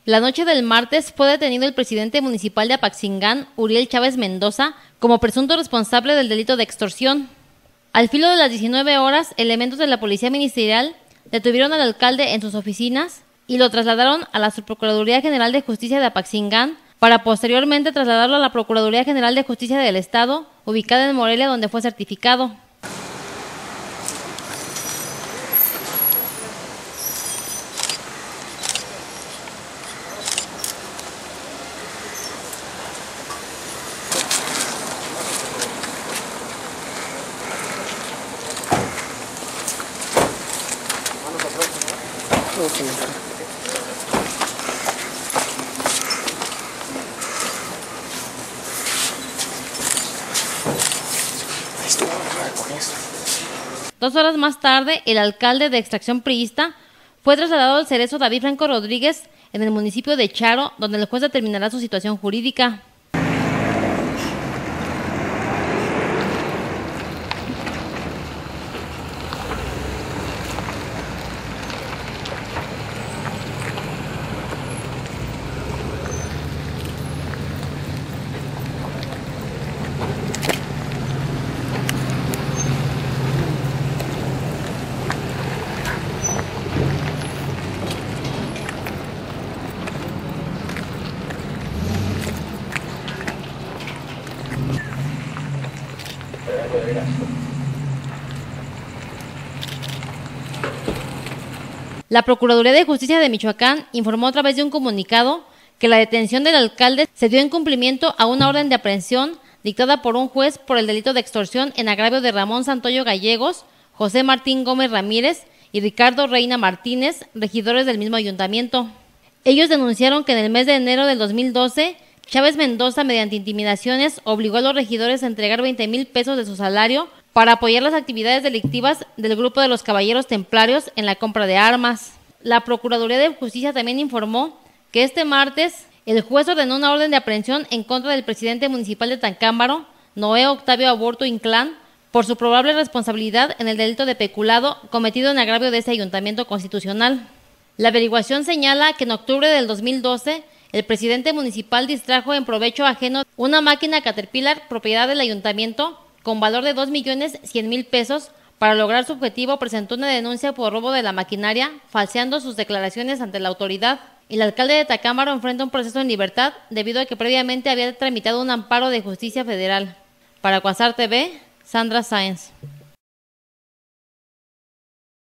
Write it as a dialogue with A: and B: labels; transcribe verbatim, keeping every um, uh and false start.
A: La noche del martes fue detenido el presidente municipal de Apaxingán, Uriel Chávez Mendoza, como presunto responsable del delito de extorsión. Al filo de las diecinueve horas, elementos de la Policía Ministerial detuvieron al alcalde en sus oficinas y lo trasladaron a la Subprocuraduría General de Justicia de Apaxingán para posteriormente trasladarlo a la Procuraduría General de Justicia del Estado, ubicada en Morelia, donde fue certificado. Dos horas más tarde, el alcalde de extracción priista fue trasladado al Cerezo David Franco Rodríguez en el municipio de Charo, donde el juez determinará su situación jurídica. La Procuraduría de Justicia de Michoacán informó a través de un comunicado que la detención del alcalde se dio en cumplimiento a una orden de aprehensión dictada por un juez por el delito de extorsión en agravio de Ramón Santoyo Gallegos, José Martín Gómez Ramírez y Ricardo Reina Martínez, regidores del mismo ayuntamiento. Ellos denunciaron que en el mes de enero del dos mil doce, Chávez Mendoza, mediante intimidaciones, obligó a los regidores a entregar veinte mil pesos de su salario para apoyar las actividades delictivas del grupo de los Caballeros Templarios en la compra de armas. La Procuraduría de Justicia también informó que este martes el juez ordenó una orden de aprehensión en contra del presidente municipal de Tancámbaro, Noé Octavio Aburto Inclán, por su probable responsabilidad en el delito de peculado cometido en agravio de este ayuntamiento constitucional. La averiguación señala que en octubre del dos mil doce, el presidente municipal distrajo en provecho ajeno una máquina Caterpillar propiedad del ayuntamiento con valor de dos millones cien mil pesos. Para lograr su objetivo, presentó una denuncia por robo de la maquinaria, falseando sus declaraciones ante la autoridad. El alcalde de Tacámbaro enfrenta un proceso en libertad debido a que previamente había tramitado un amparo de justicia federal. Para Quasar T V, Sandra Sáenz.